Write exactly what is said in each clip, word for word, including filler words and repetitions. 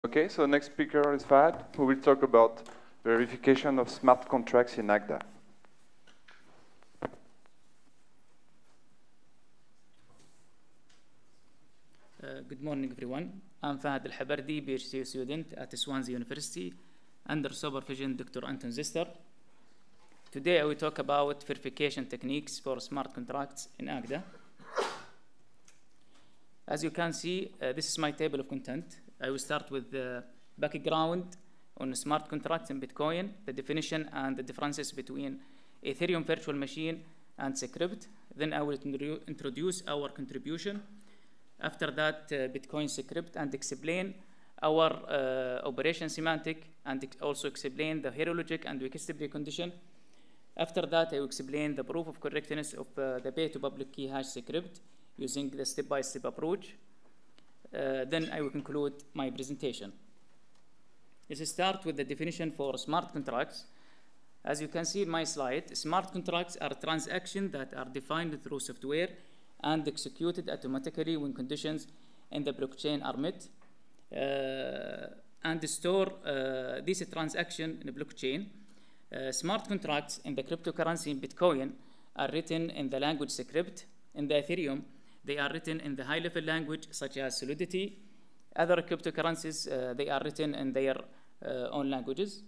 Okay, so next speaker is Fahad, who will talk about verification of smart contracts in Agda. Uh, good morning, everyone. I'm Fahad Alhabardi, PhD student at Swansea University, under supervision Doctor Anton Zister. Today, I will talk about verification techniques for smart contracts in Agda. As you can see, uh, this is my table of content. I will start with the background on smart contracts in Bitcoin, the definition and the differences between Ethereum virtual machine and Secrypt. Then I will introduce our contribution. After that, uh, Bitcoin Secrypt, and explain our uh, operation semantic, and ex also explain the hero logic and Wikisty precondition. After that, I will explain the proof of correctness of uh, the pay to public key hash Secrypt using the step-by-step approach. Uh, then I will conclude my presentation. Let's start with the definition for smart contracts. As you can see in my slide, smart contracts are transactions that are defined through software and executed automatically when conditions in the blockchain are met, uh, and store uh, this transaction in the blockchain. Uh, smart contracts in the cryptocurrency in Bitcoin are written in the language Secrypt. In the Ethereum, they are written in the high-level language such as Solidity. Other cryptocurrencies, uh, they are written in their uh, own languages.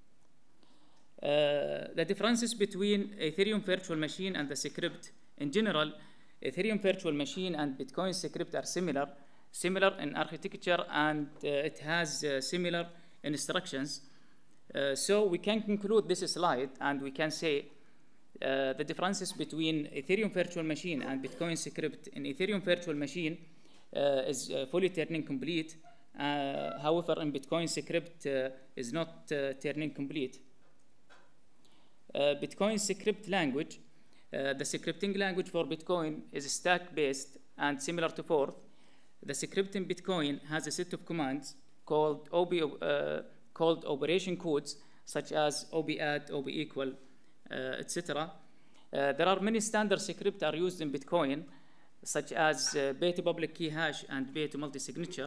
Uh, the differences between Ethereum virtual machine and the Secrypt in general, Ethereum virtual machine and Bitcoin Secrypt are similar, similar in architecture, and uh, it has uh, similar instructions. Uh, so we can conclude this slide and we can say uh, the differences between Ethereum virtual machine and Bitcoin Secrypt. In Ethereum virtual machine uh, is uh, fully turning complete. Uh, however, in Bitcoin Secrypt uh, is not uh, turning complete. Uh, Bitcoin Secrypt language, uh, the scripting language for Bitcoin is stack-based and similar to Forth. The Secrypt in Bitcoin has a set of commands called O B, uh, called operation codes, such as O B add, O B equal, uh, et cetera. Uh, there are many standard Secrypt are used in Bitcoin, such as uh, pay to public key hash and pay to multi-signature.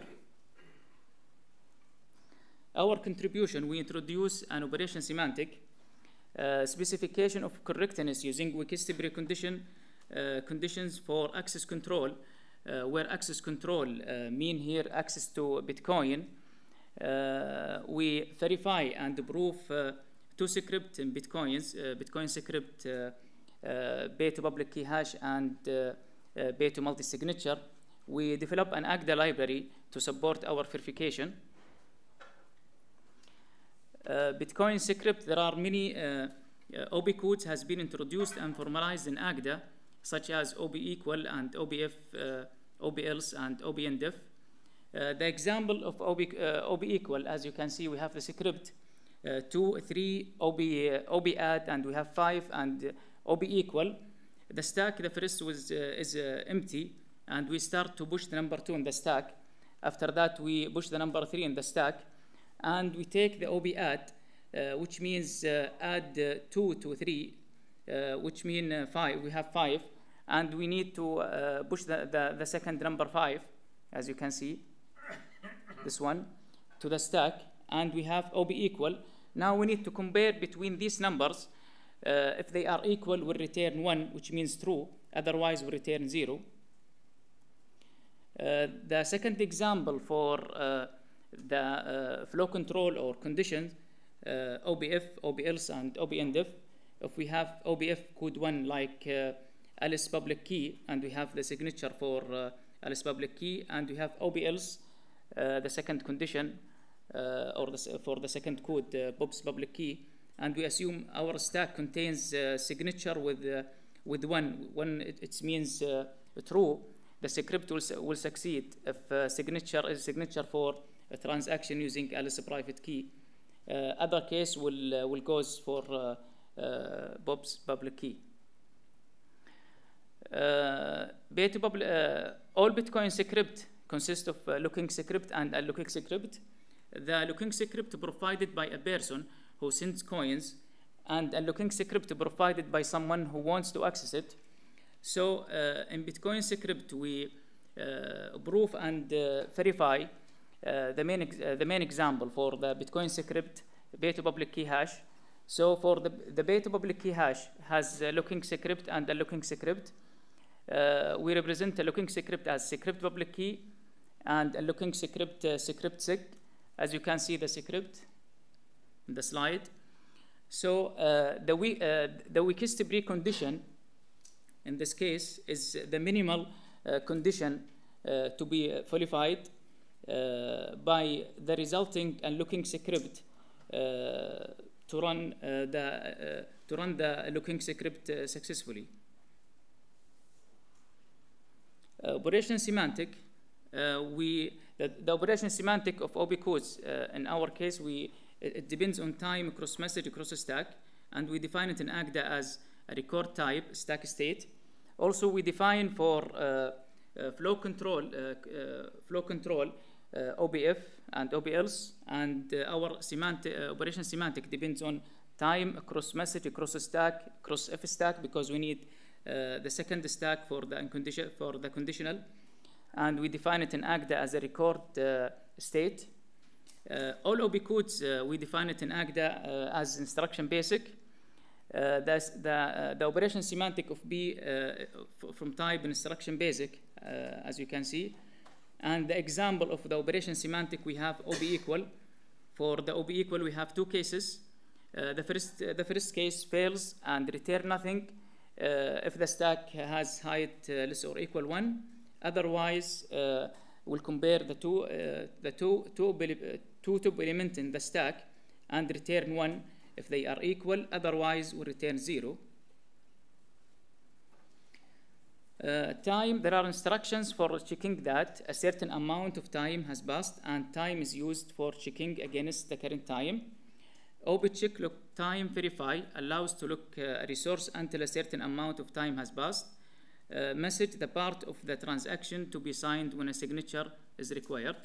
Our contribution, we introduce an operation semantic, uh, specification of correctness using Wikisty precondition uh, conditions for access control, uh, where access control uh, mean here access to Bitcoin. Uh, we verify and prove uh, two Secrypt in Bitcoins, uh, Bitcoin Secrypt, uh, uh, pay to public key hash and uh, uh, pay to multi-signature. We develop an Agda library to support our verification. Uh, Bitcoin Secrypt, there are many uh, uh, O B codes has been introduced and formalized in Agda, such as O B equal and O B F, uh, O B else and O B ndef. Uh, the example of O B, uh, O B equal, as you can see, we have the Secrypt uh, two, three, O B, uh, O B add, and we have five, and uh, O B equal. The stack, the first was, uh, is uh, empty, and we start to push the number two in the stack. After that, we push the number three in the stack, and we take the O B add, uh, which means uh, add uh, two to three, uh, which mean uh, five. We have five, and we need to uh, push the, the, the second number five, as you can see, this one, to the stack, and we have O B equal. Now we need to compare between these numbers. Uh, if they are equal, we'll return one, which means true. Otherwise, we return zero. Uh, the second example for uh, the uh, flow control or conditions, uh, O B F, O B else, and O B ndef. If we have O B F code one like uh, Alice public key, and we have the signature for uh, Alice public key, and we have O B else, uh, the second condition, uh, or the, for the second code, uh, Bob's public key, and we assume our stack contains uh, signature with uh, with one. One it, it means uh, true. The Secrypt will will succeed if uh, signature is signature for a transaction using Alice private key. Uh, other case will uh, will goes for uh, uh, Bob's public key. Uh, uh, all Bitcoin Secrypt consist of uh, looking Secrypt and a looking Secrypt. The looking Secrypt provided by a person who sends coins, and a looking Secrypt provided by someone who wants to access it. So uh, in Bitcoin Secrypt, we uh, prove and uh, verify uh, the main uh, the main example for the Bitcoin script base to public key hash. So for the the base to public key hash has a looking script and a looking script. Uh, we represent a looking script as script public key and a looking script uh, script sig. As you can see the script in the slide. So uh, the we uh, the weakest precondition in this case is the minimal uh, condition uh, to be uh, qualified uh, by the resulting and looking script uh, to run uh, the uh, to run the looking script uh, successfully. Uh, operation semantic, uh, we the, the operation semantic of O B codes uh, in our case we it, it depends on time across message across a stack, and we define it in Agda as a record type stack state. Also, we define for uh, uh, flow control, uh, uh, flow control, uh, O B F and O B else, and uh, our semantic uh, operation semantic depends on time across message across a stack across F stack, because we need uh, the second stack for the uncondition for the conditional, and we define it in Agda as a record uh, state. Uh, all O B codes uh, we define it in Agda uh, as instruction basic. Uh, that's the, uh, the operation semantic of B uh, from type instruction basic, uh, as you can see. And the example of the operation semantic, we have O B equal. For the O B equal, we have two cases. Uh, the, first, uh, the first case fails and return nothing uh, if the stack has height uh, less or equal one. Otherwise, uh, we'll compare the two, uh, the two, two, two top elements in the stack and return one if they are equal. Otherwise, we return zero. Uh, time, there are instructions for checking that a certain amount of time has passed, and time is used for checking against the current time. O B check look time verify allows to look uh, a resource until a certain amount of time has passed. Uh, message the part of the transaction to be signed when a signature is required.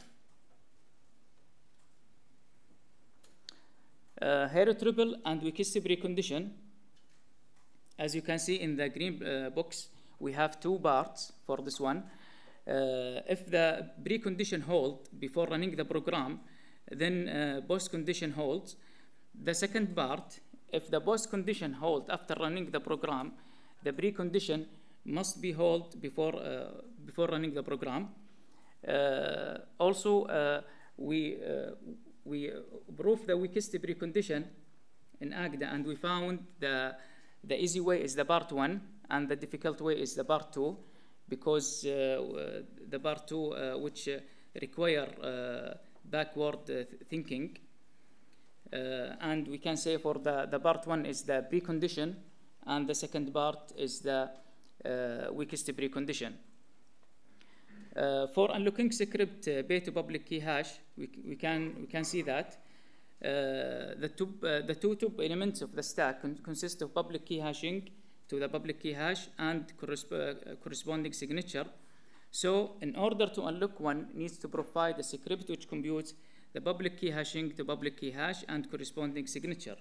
Uh, hero triple and weakest precondition. As you can see in the green uh, box, we have two parts for this one. Uh, if the precondition hold before running the program, then uh, post condition holds. The second part, if the post condition hold after running the program, the precondition must be held before uh, before running the program. Uh, also, uh, we uh, we prove the weakest precondition in Agda, and we found the the easy way is the part one, and the difficult way is the part two, because uh, the part two, uh, which uh, require uh, backward uh, thinking, uh, and we can say for the the part one is the precondition, and the second part is the uh, weakest precondition. Uh, for unlocking script uh, base to public key hash, we, we can we can see that uh, the two uh, the two top elements of the stack con consist of public key hashing to the public key hash and corresp uh, corresponding signature. So, in order to unlock one, needs to provide a script which computes the public key hashing to public key hash and corresponding signature.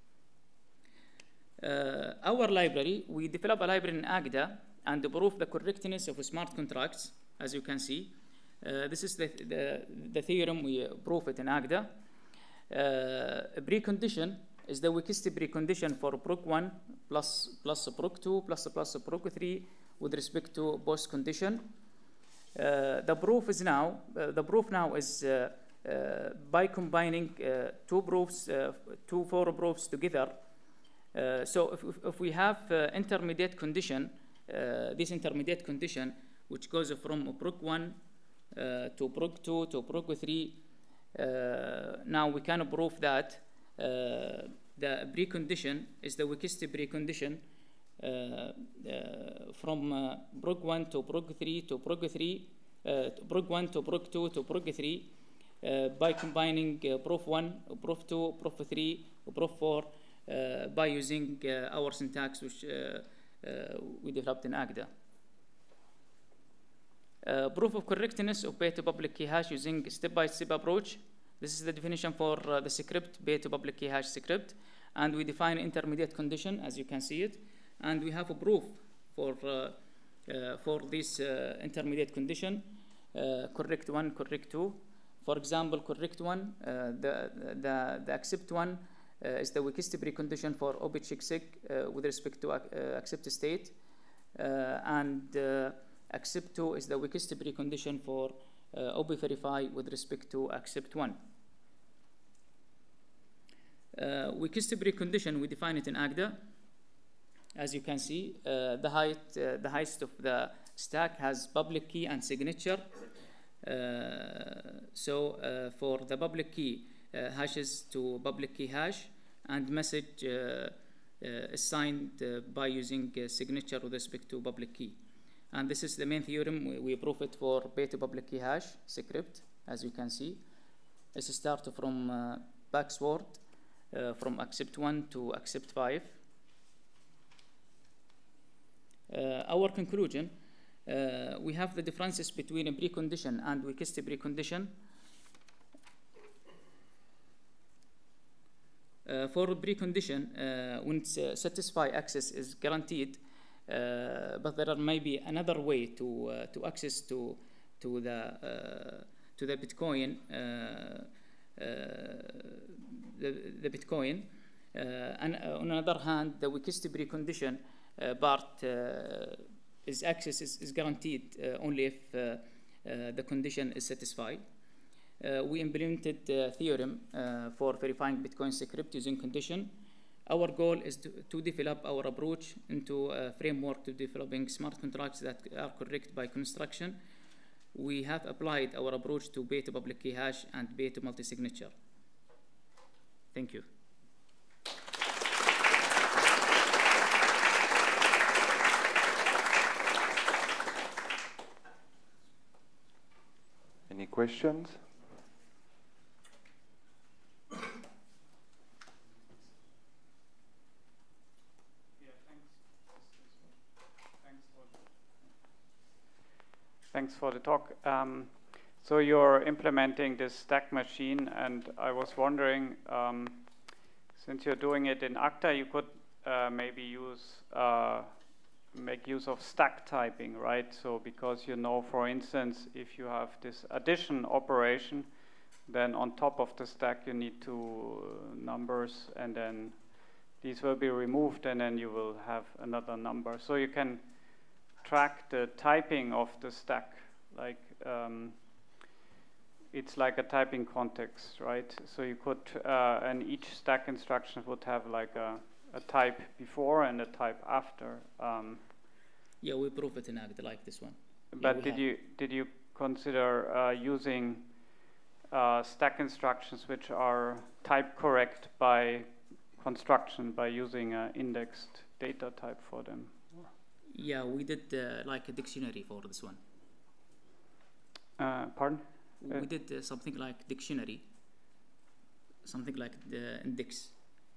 Uh, our library, we develop a library in Agda and prove the correctness of smart contracts. As you can see, uh, this is the, the, the theorem we prove it in Agda. Uh, a precondition is the weakest precondition for proc one plus plus proc two plus plus proc three with respect to post condition. Uh, the proof is now uh, the proof now is uh, uh, by combining uh, two proofs, uh, two for proofs together. Uh, so if, if we have uh, intermediate condition, uh, this intermediate condition, which goes from proc one uh, to proc two to proc three. Uh, now we can prove that uh, the precondition is the weakest precondition uh, uh, from uh, proc one to proc three to proc three, uh, proc one to proc two to proc three, uh, by combining uh, prof one, prof two, prof three, prof four, uh, by using uh, our syntax which uh, uh, we developed in Agda. Uh, proof of correctness of base to public key hash using step-by-step approach. This is the definition for uh, the script, base to public key hash script, and we define intermediate condition, as you can see it, and we have a proof for uh, uh, for this uh, intermediate condition, uh, correct one, correct two. For example, correct one, uh, the, the, the accept one uh, is the weakest precondition for O B check sig uh, with respect to uh, accept state, uh, and uh, accept two is the weakest precondition for uh, O B verify with respect to accept one. Uh, weakest precondition, we define it in Agda. As you can see, uh, the height, uh, the highest of the stack has public key and signature. Uh, so uh, for the public key, uh, hashes to public key hash, and message uh, uh, is signed uh, by using uh, signature with respect to public key. And this is the main theorem. We, we prove it for beta public key hash script, as you can see. It's a start from uh, backward, uh, from accept one to accept five. Uh, our conclusion, uh, we have the differences between a precondition and weakest precondition. Uh, for a precondition, uh, when uh, satisfy access is guaranteed, uh, but there are maybe another way to uh, to access to to the uh, to the Bitcoin, uh, uh, the, the Bitcoin. Uh, and uh, on the other hand, the weakest precondition Uh, part uh, is access is, is guaranteed uh, only if uh, uh, the condition is satisfied. Uh, we implemented the theorem uh, for verifying Bitcoin script using condition. Our goal is to, to develop our approach into a framework to developing smart contracts that are correct by construction. We have applied our approach to beta public key hash and beta multi-signature. Thank you. Any questions? Yeah, thanks. Thanks for the, thanks for the talk. Um, so you're implementing this stack machine, and I was wondering, um, since you're doing it in Agda, you could uh, maybe use uh, make use of stack typing, right? So because you know, for instance, if you have this addition operation, then on top of the stack you need two uh, numbers, and then these will be removed, and then you will have another number. So you can track the typing of the stack, like um, it's like a typing context, right? So you could, uh, and each stack instruction would have like a a type before and a type after. Um, yeah, we prove it in Agda like this one. But yeah, did you did you consider uh, using uh, stack instructions which are type correct by construction by using an indexed data type for them? Yeah, we did uh, like a dictionary for this one. Uh, pardon? We Uh, did uh, something like dictionary, something like the index.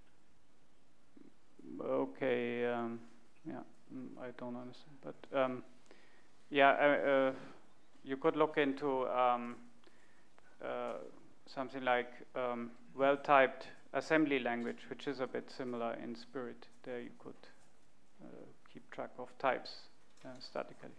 Okay, um, yeah, mm, I don't understand, but um, yeah, uh, uh, you could look into um, uh, something like um, well-typed assembly language, which is a bit similar in spirit. There you could uh, keep track of types uh, statically.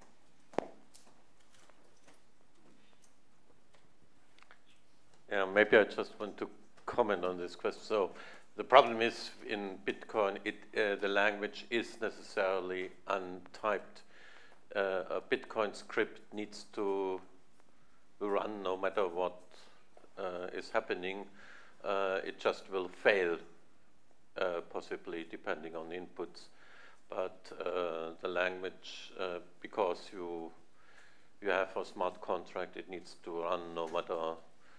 Yeah, maybe I just want to comment on this question. So the problem is in Bitcoin, it, uh, the language is necessarily untyped. Uh, a Bitcoin script needs to run no matter what uh, is happening. Uh, it just will fail, uh, possibly depending on inputs. But uh, the language, uh, because you you have a smart contract, it needs to run no matter.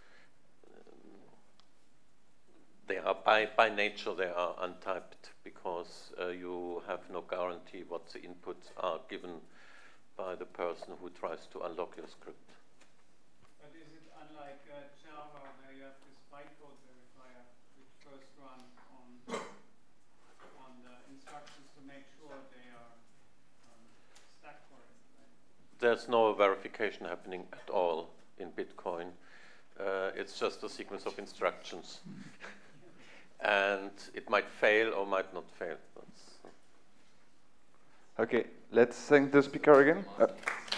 They are by, by nature they are untyped because uh, you have no guarantee what the inputs are given by the person who tries to unlock your script. But is it unlike uh, Java where you have this bytecode verifier which first runs on on the instructions to make sure they are um, stack correct, right? There's no verification happening at all in Bitcoin. Uh, it's just a sequence of instructions. And it might fail or might not fail. That's Okay, let's thank the speaker again. Uh,